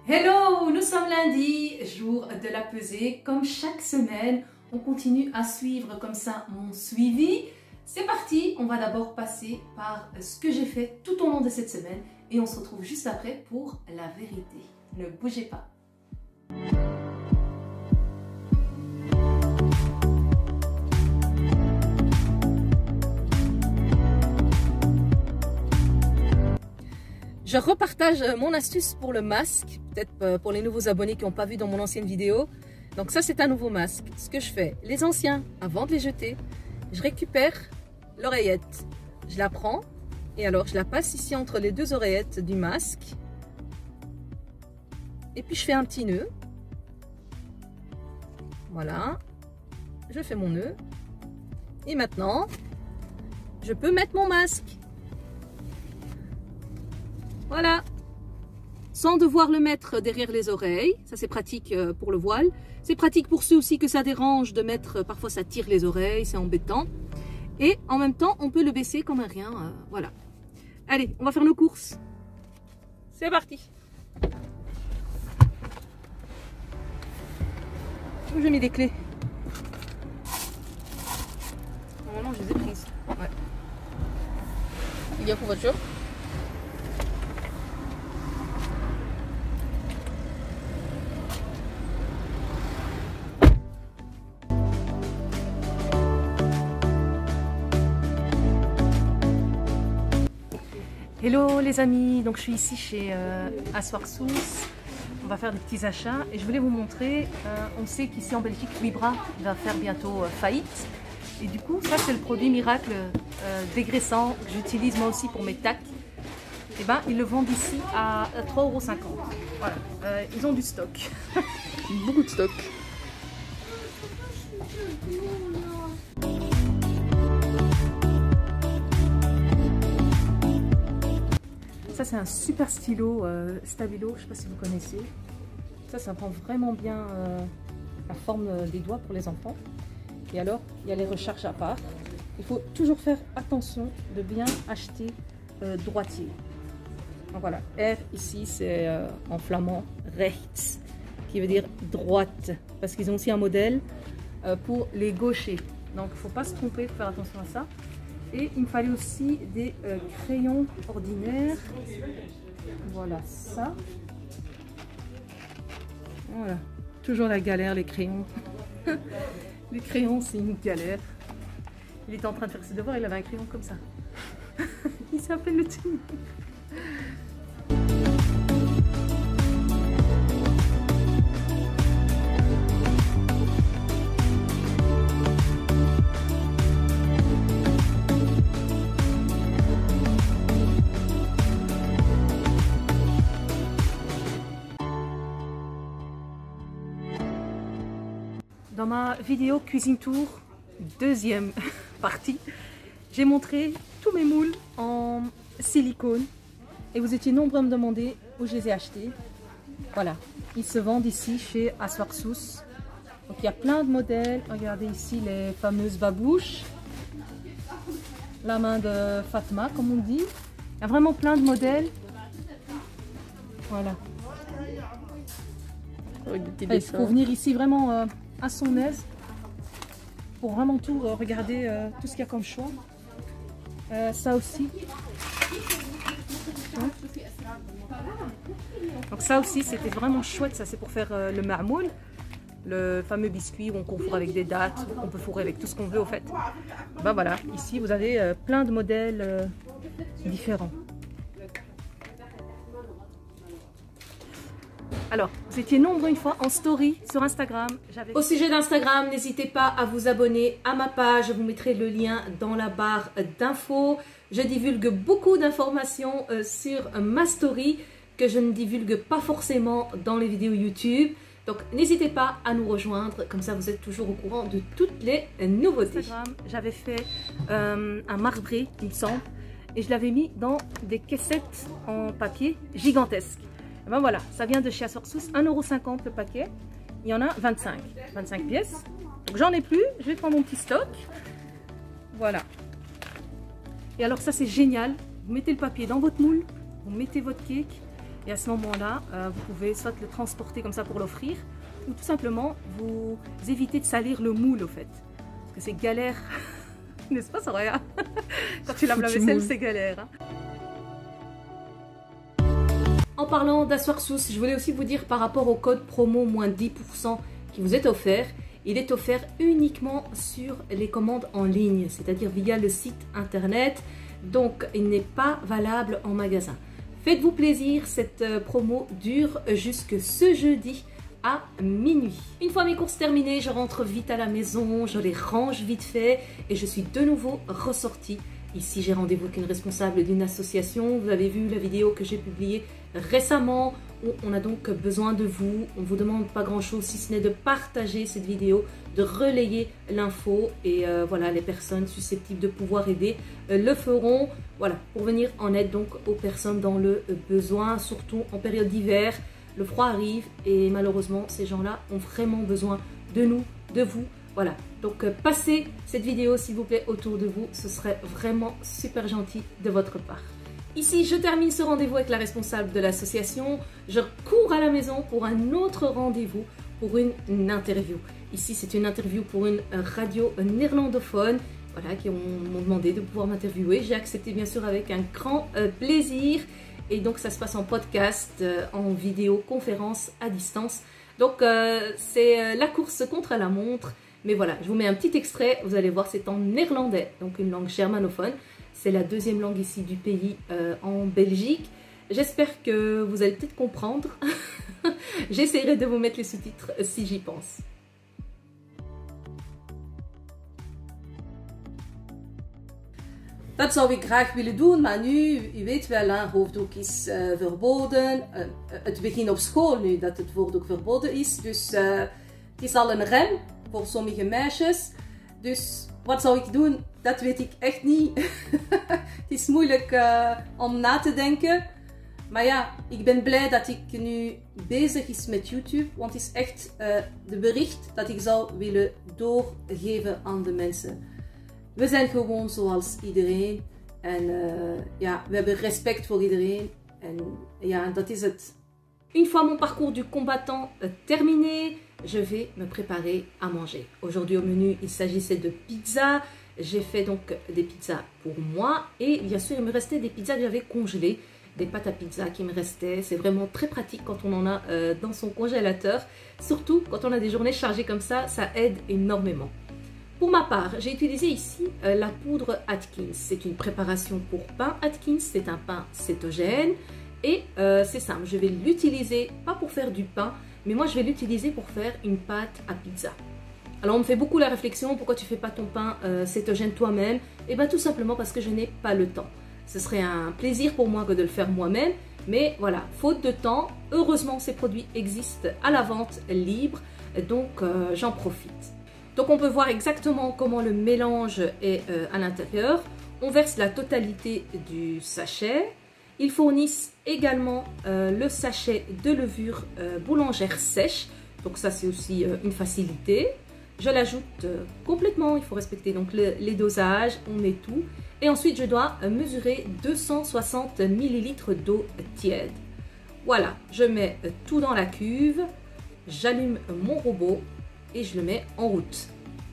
Hello, nous sommes lundi, jour de la pesée. Comme chaque semaine, on continue à suivre comme ça mon suivi. C'est parti, on va d'abord passer par ce que j'ai fait tout au long de cette semaine et on se retrouve juste après pour la vérité. Ne bougez pas. Je repartage mon astuce pour le masque, peut-être pour les nouveaux abonnés qui n'ont pas vu dans mon ancienne vidéo. Donc ça, c'est un nouveau masque. Ce que je fais, les anciens, avant de les jeter, je récupère l'oreillette. Je la prends et alors je la passe ici entre les deux oreillettes du masque. Et puis je fais un petit nœud. Voilà. Je fais mon nœud. Et maintenant, je peux mettre mon masque. Voilà, sans devoir le mettre derrière les oreilles, ça c'est pratique pour le voile. C'est pratique pour ceux aussi que ça dérange de mettre, parfois ça tire les oreilles, c'est embêtant. Et en même temps, on peut le baisser comme un rien, voilà. Allez, on va faire nos courses. C'est parti. Où j'ai mis des clés? Normalement, je les ai prises. Ouais. Il y a pour voiture. Hello les amis, donc je suis ici chez Aswarsous. On va faire des petits achats et je voulais vous montrer, on sait qu'ici en Belgique, Vibra va faire bientôt faillite. Et du coup, ça c'est le produit miracle dégraissant que j'utilise moi aussi pour mes tacs. Et ben, ils le vendent ici à 3,50 €. Voilà, ils ont du stock. Beaucoup de stock. Ça c'est un super stylo Stabilo, je ne sais pas si vous connaissez. Ça prend vraiment bien la forme des doigts pour les enfants. Et alors, il y a les recharges à part. Il faut toujours faire attention de bien acheter droitier. Donc voilà, R ici c'est en flamand rechts, qui veut dire droite. Parce qu'ils ont aussi un modèle pour les gauchers. Donc il ne faut pas se tromper, il faut faire attention à ça. Et il me fallait aussi des crayons ordinaires. Voilà ça. Voilà. Toujours la galère, les crayons. Les crayons, c'est une galère. Il était en train de faire ses devoirs, il avait un crayon comme ça. Il s'appelle le tenir. Dans ma vidéo cuisine tour, deuxième partie, j'ai montré tous mes moules en silicone et vous étiez nombreux à me demander où je les ai achetés. Voilà, ils se vendent ici chez Aswarsous. Donc il y a plein de modèles. Regardez ici les fameuses babouches, la main de Fatma comme on dit. Il y a vraiment plein de modèles. Voilà. Il faut venir ici vraiment à son aise pour vraiment tout regarder, tout ce qu'il y a comme choix. Ça aussi. Donc ça aussi c'était vraiment chouette, ça c'est pour faire le marmoul, le fameux biscuit où on confourre avec des dattes, on peut fourrer avec tout ce qu'on veut au fait. Ben voilà, ici vous avez plein de modèles différents. Alors, vous étiez nombreux une fois en story sur Instagram. Au sujet d'Instagram, n'hésitez pas à vous abonner à ma page. Je vous mettrai le lien dans la barre d'infos. Je divulgue beaucoup d'informations sur ma story que je ne divulgue pas forcément dans les vidéos YouTube. Donc, n'hésitez pas à nous rejoindre. Comme ça, vous êtes toujours au courant de toutes les nouveautés. J'avais fait un marbré, il me semble. Et je l'avais mis dans des caissettes en papier gigantesques. Et ben voilà, ça vient de chez Aswarsous, 1,50 € le paquet. Il y en a 25 pièces. Donc j'en ai plus, je vais prendre mon petit stock. Voilà. Et alors ça c'est génial. Vous mettez le papier dans votre moule, vous mettez votre cake Et à ce moment-là, vous pouvez soit le transporter comme ça pour l'offrir, ou tout simplement vous éviter de salir le moule au fait. Parce que c'est galère, n'est-ce pas Soraya? Quand tu laves la vaisselle, c'est galère. Hein. En parlant d'Asseoir Sous, je voulais aussi vous dire par rapport au code promo moins 10% qui vous est offert, il est offert uniquement sur les commandes en ligne, c'est-à-dire via le site internet, donc il n'est pas valable en magasin. Faites-vous plaisir, cette promo dure jusque ce jeudi à minuit. Une fois mes courses terminées, je rentre vite à la maison, je les range vite fait et je suis de nouveau ressortie. Ici, j'ai rendez-vous avec une responsable d'une association. Vous avez vu la vidéo que j'ai publiée récemment où on a donc besoin de vous. On ne vous demande pas grand-chose si ce n'est de partager cette vidéo, de relayer l'info et voilà, les personnes susceptibles de pouvoir aider le feront. Voilà, pour venir en aide donc aux personnes dans le besoin, surtout en période d'hiver. Le froid arrive et malheureusement, ces gens-là ont vraiment besoin de nous, de vous. Voilà, donc passez cette vidéo s'il vous plaît autour de vous, ce serait vraiment super gentil de votre part. Ici, je termine ce rendez-vous avec la responsable de l'association. Je cours à la maison pour un autre rendez-vous, pour une interview. Ici, c'est une interview pour une radio néerlandophone, voilà, qui m'ont demandé de pouvoir m'interviewer. J'ai accepté bien sûr avec un grand plaisir. Et donc, ça se passe en podcast, en vidéoconférence à distance. Donc, c'est la course contre la montre. Mais voilà, je vous mets un petit extrait, vous allez voir, c'est en néerlandais, donc une langue germanophone. C'est la deuxième langue ici du pays en Belgique. J'espère que vous allez peut-être comprendre. J'essaierai de vous mettre les sous-titres si j'y pense. Dat zou ik graag willen doen, maar nu, u weet wel, een hoofddoek is verboden. Het begint op school nu dat het hoofddoek verboden is, dus het is al een rem voor sommige meisjes. Dus wat zou ik doen, dat weet ik echt niet. Het is moeilijk om na te denken. Maar ja, ik ben blij dat ik nu bezig is met YouTube, want het is echt de bericht dat ik zou willen doorgeven aan de mensen. We zijn gewoon zoals iedereen en ja, we hebben respect voor iedereen en ja, dat is het. Une fois mon parcours du combattant terminé, je vais me préparer à manger. Aujourd'hui au menu, il s'agissait de pizza. J'ai fait donc des pizzas pour moi et bien sûr il me restait des pizzas que j'avais congelées, des pâtes à pizza qui me restaient. C'est vraiment très pratique quand on en a dans son congélateur, surtout quand on a des journées chargées comme ça aide énormément. Pour ma part, j'ai utilisé ici la poudre Atkins. C'est une préparation pour pain Atkins, c'est un pain cétogène et c'est simple, je vais l'utiliser pas pour faire du pain, mais moi je vais l'utiliser pour faire une pâte à pizza. Alors on me fait beaucoup la réflexion, pourquoi tu fais pas ton pain cétogène toi-même? Et bien tout simplement parce que je n'ai pas le temps. Ce serait un plaisir pour moi que de le faire moi-même, mais voilà, faute de temps, heureusement ces produits existent à la vente libre, donc j'en profite. Donc on peut voir exactement comment le mélange est à l'intérieur. On verse la totalité du sachet. Ils fournissent également le sachet de levure boulangère sèche. Donc ça c'est aussi une facilité. Je l'ajoute complètement, il faut respecter donc les dosages, on met tout. Et ensuite je dois mesurer 260 ml d'eau tiède. Voilà, je mets tout dans la cuve, j'allume mon robot et je le mets en route.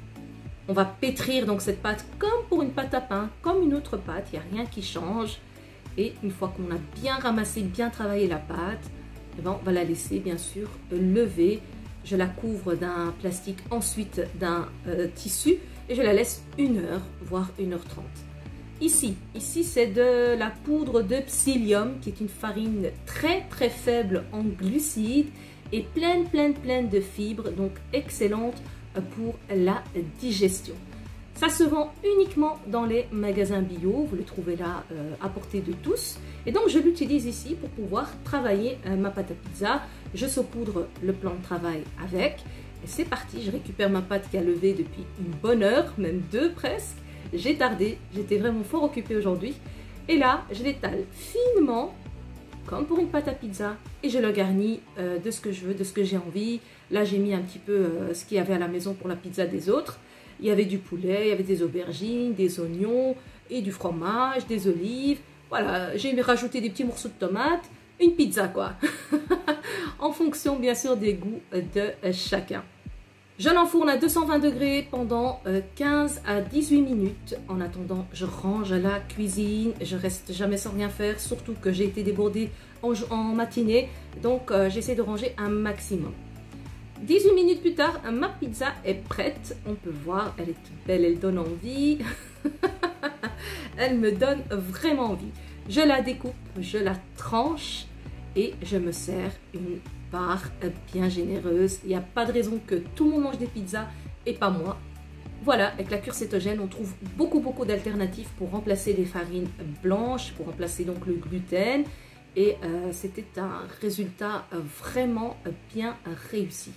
On va pétrir donc cette pâte comme pour une pâte à pain, comme une autre pâte, il n'y a rien qui change. Et une fois qu'on a bien ramassé, bien travaillé la pâte, eh ben, on va la laisser bien sûr lever. Je la couvre d'un plastique, ensuite d'un tissu et je la laisse 1 heure, voire 1h30. Ici c'est de la poudre de psyllium qui est une farine très très faible en glucides et pleine de fibres, donc excellente pour la digestion. Ça se vend uniquement dans les magasins bio, vous le trouvez là à portée de tous. Et donc je l'utilise ici pour pouvoir travailler ma pâte à pizza. Je saupoudre le plan de travail avec. Et c'est parti, je récupère ma pâte qui a levé depuis une bonne heure, même 2 presque. J'ai tardé, j'étais vraiment fort occupée aujourd'hui. Et là, je l'étale finement, comme pour une pâte à pizza. Et je le garnis de ce que je veux, de ce que j'ai envie. Là, j'ai mis un petit peu ce qu'il y avait à la maison pour la pizza des autres. Il y avait du poulet, il y avait des aubergines, des oignons et du fromage, des olives. Voilà, j'ai rajouté des petits morceaux de tomates une pizza quoi. En fonction bien sûr des goûts de chacun. Je l'enfourne à 220 degrés pendant 15 à 18 minutes. En attendant, je range la cuisine. Je reste jamais sans rien faire, surtout que j'ai été débordée en matinée. Donc, j'essaie de ranger un maximum. 18 minutes plus tard, ma pizza est prête. On peut voir, elle est toute belle, elle donne envie. Elle me donne vraiment envie. Je la découpe, je la tranche et je me sers une part bien généreuse. Il n'y a pas de raison que tout le monde mange des pizzas et pas moi. Voilà, avec la cure cétogène, on trouve beaucoup d'alternatives pour remplacer les farines blanches, pour remplacer donc le gluten. Et c'était un résultat vraiment bien réussi.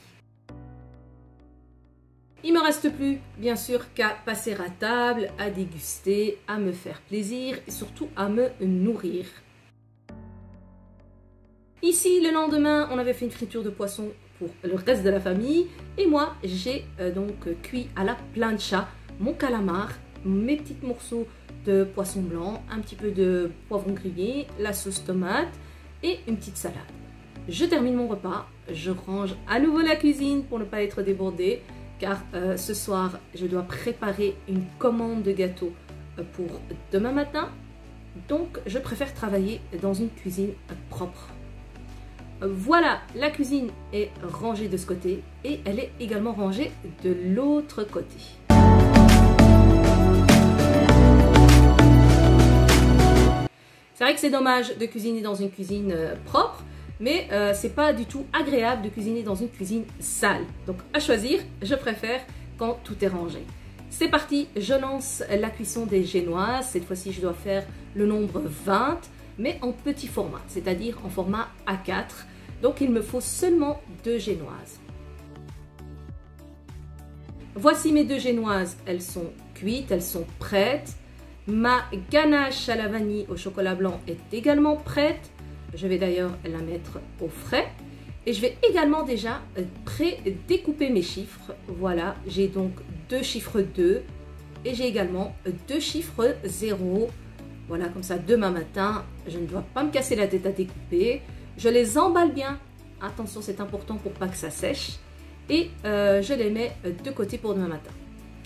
Il ne me reste plus, bien sûr, qu'à passer à table, à déguster, à me faire plaisir et surtout à me nourrir. Ici, le lendemain, on avait fait une friture de poisson pour le reste de la famille. Et moi, j'ai donc cuit à la plancha mon calamar, mes petits morceaux de poisson blanc, un petit peu de poivron grillé, la sauce tomate et une petite salade. Je termine mon repas, je range à nouveau la cuisine pour ne pas être débordée. Car ce soir, je dois préparer une commande de gâteaux pour demain matin. Donc, je préfère travailler dans une cuisine propre. Voilà, la cuisine est rangée de ce côté et elle est également rangée de l'autre côté. C'est vrai que c'est dommage de cuisiner dans une cuisine propre, mais c'est pas du tout agréable de cuisiner dans une cuisine sale. Donc à choisir, je préfère quand tout est rangé. C'est parti, je lance la cuisson des génoises. Cette fois-ci, je dois faire le nombre 20, mais en petit format, c'est-à-dire en format A4. Donc il me faut seulement 2 génoises. Voici mes 2 génoises, elles sont cuites, elles sont prêtes. Ma ganache à la vanille au chocolat blanc est également prête. Je vais d'ailleurs la mettre au frais. Et je vais également déjà pré-découper mes chiffres. Voilà, j'ai donc 2 chiffres 2 et j'ai également 2 chiffres 0. Voilà, comme ça, demain matin, je ne dois pas me casser la tête à découper. Je les emballe bien. Attention, c'est important pour pas que ça sèche. Et je les mets de côté pour demain matin.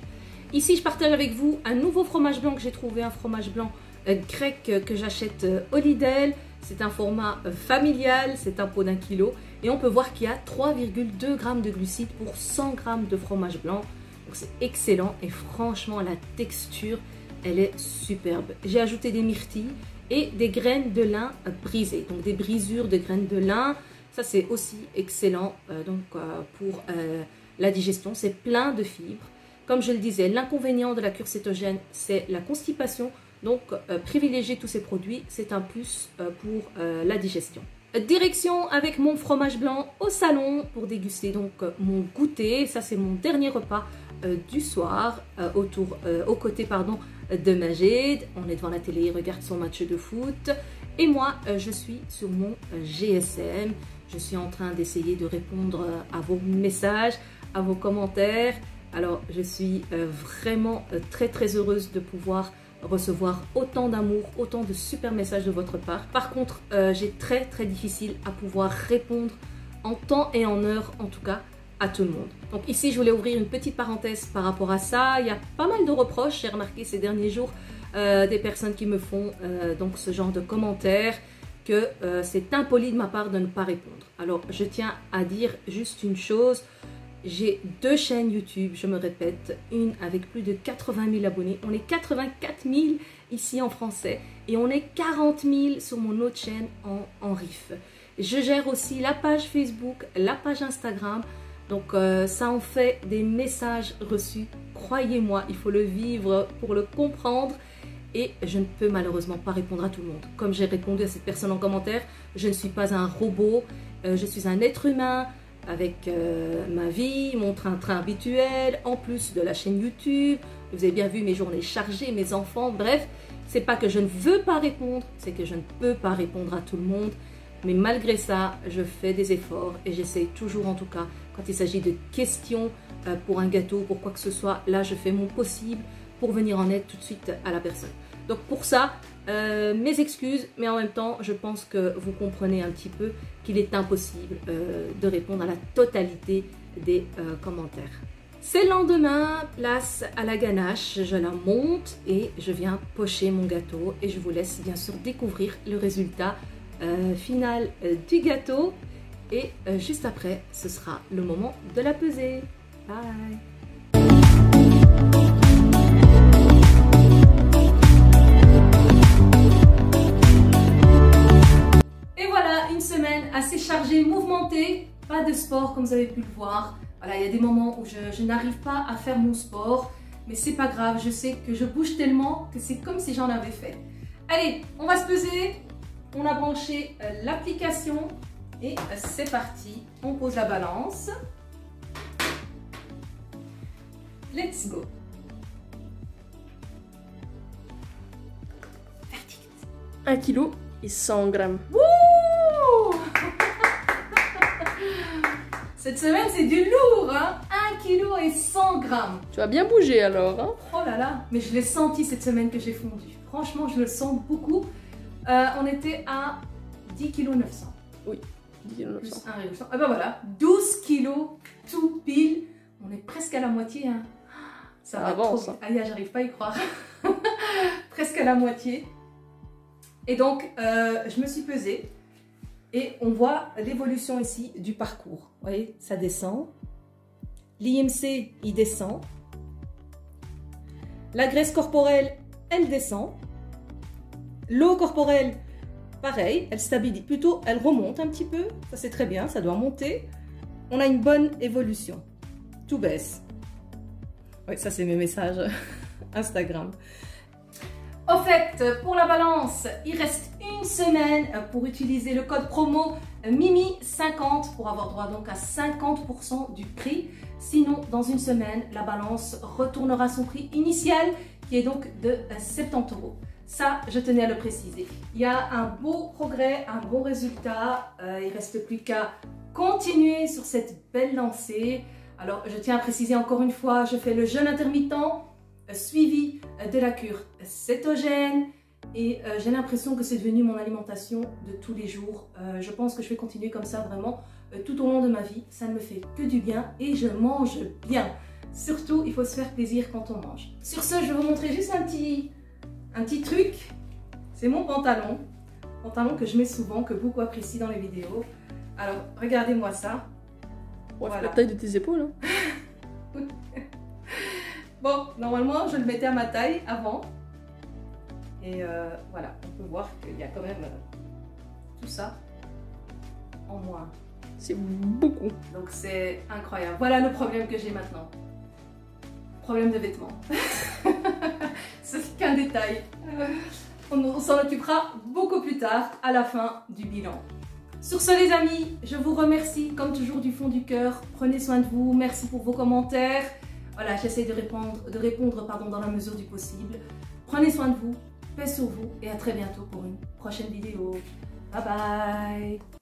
Ici, je partage avec vous un nouveau fromage blanc que j'ai trouvé, un fromage blanc grec que j'achète au Lidl. C'est un format familial, c'est un pot d'1 kg. Et on peut voir qu'il y a 3,2 g de glucides pour 100 g de fromage blanc. Donc c'est excellent et franchement, la texture, elle est superbe. J'ai ajouté des myrtilles et des graines de lin brisées. Donc des brisures de graines de lin. Ça, c'est aussi excellent pour la digestion. C'est plein de fibres. Comme je le disais, l'inconvénient de la cure cétogène, c'est la constipation. Donc, privilégier tous ces produits, c'est un plus pour la digestion. Direction avec mon fromage blanc au salon pour déguster donc mon goûter. Ça, c'est mon dernier repas du soir aux côtés de Majed. On est devant la télé, il regarde son match de foot. Et moi, je suis sur mon GSM. Je suis en train d'essayer de répondre à vos messages, à vos commentaires. Alors, je suis vraiment très heureuse de pouvoir recevoir autant d'amour, autant de super messages de votre part. Par contre, j'ai très difficile à pouvoir répondre en temps et en heure, en tout cas, à tout le monde. Donc ici, je voulais ouvrir une petite parenthèse par rapport à ça. Il y a pas mal de reproches, j'ai remarqué ces derniers jours, des personnes qui me font donc ce genre de commentaires, que c'est impoli de ma part de ne pas répondre. Alors, je tiens à dire juste une chose. J'ai 2 chaînes YouTube, je me répète, une avec plus de 80 000 abonnés. On est 84 000 ici en français et on est 40 000 sur mon autre chaîne en RIF. Je gère aussi la page Facebook, la page Instagram. Donc ça en fait des messages reçus. Croyez-moi, il faut le vivre pour le comprendre. Et je ne peux malheureusement pas répondre à tout le monde. Comme j'ai répondu à cette personne en commentaire, je ne suis pas un robot, je suis un être humain. Avec ma vie, mon train-train habituel, en plus de la chaîne YouTube. Vous avez bien vu mes journées chargées, mes enfants, bref. C'est pas que je ne veux pas répondre, c'est que je ne peux pas répondre à tout le monde. Mais malgré ça, je fais des efforts et j'essaie toujours, en tout cas, quand il s'agit de questions pour un gâteau, pour quoi que ce soit, là, je fais mon possible pour venir en aide tout de suite à la personne. Donc pour ça, mes excuses, mais en même temps, je pense que vous comprenez un petit peu qu'il est impossible de répondre à la totalité des commentaires. C'est le lendemain, place à la ganache, je la monte et je viens pocher mon gâteau et je vous laisse bien sûr découvrir le résultat final du gâteau et juste après, ce sera le moment de la peser. Bye! Assez chargée, mouvementée, pas de sport comme vous avez pu le voir. Voilà, il y a des moments où je n'arrive pas à faire mon sport, mais c'est pas grave, je sais que je bouge tellement que c'est comme si j'en avais fait. Allez, on va se peser, on a branché l'application et c'est parti, on pose la balance. Let's go. 1 kg et 100 grammes. Wouh! Cette semaine, c'est du lourd, hein? 1 kg et 100 grammes. Tu as bien bougé alors, hein? Oh là là, mais je l'ai senti cette semaine que j'ai fondu. Franchement, je le sens beaucoup. On était à 10 kg 900. Oui, 10 kg 900. Plus 1 kg. Ah ben voilà, 12 kg tout pile. On est presque à la moitié, hein? Ça avance. Trop... Aïe, j'arrive pas à y croire. Presque à la moitié. Et donc, je me suis pesée. Et on voit l'évolution ici du parcours. Vous voyez, ça descend. L'IMC, il descend. La graisse corporelle, elle descend. L'eau corporelle, pareil, elle stabilise. Plutôt, elle remonte un petit peu. Ça, c'est très bien, ça doit monter. On a une bonne évolution. Tout baisse. Oui, ça, c'est mes messages Instagram. Au fait, pour la balance, il reste une semaine pour utiliser le code promo MIMI50 pour avoir droit donc à 50% du prix. Sinon, dans une semaine, la balance retournera à son prix initial qui est donc de 70 €. Ça, je tenais à le préciser. Il y a un beau progrès, un bon résultat. Il ne reste plus qu'à continuer sur cette belle lancée. Alors, je tiens à préciser encore une fois, je fais le jeûne intermittent suivi de la cure cétogène et j'ai l'impression que c'est devenu mon alimentation de tous les jours. Je pense que je vais continuer comme ça vraiment tout au long de ma vie. Ça ne me fait que du bien et je mange bien. Surtout, il faut se faire plaisir quand on mange. Sur ce, je vais vous montrer juste un petit truc. C'est mon pantalon que je mets souvent, que beaucoup apprécient dans les vidéos. Alors, regardez-moi ça. Ouais, voilà. La taille de tes épaules. Hein. Bon, normalement, je le mettais à ma taille avant. Et voilà, on peut voir qu'il y a quand même tout ça en moins. C'est beaucoup. Donc c'est incroyable. Voilà le problème que j'ai maintenant. Problème de vêtements. C'est qu'un détail. On s'en occupera beaucoup plus tard, à la fin du bilan. Sur ce les amis, je vous remercie comme toujours du fond du cœur. Prenez soin de vous, merci pour vos commentaires. Voilà, j'essaie de répondre dans la mesure du possible. Prenez soin de vous, paix sur vous et à très bientôt pour une prochaine vidéo. Bye bye!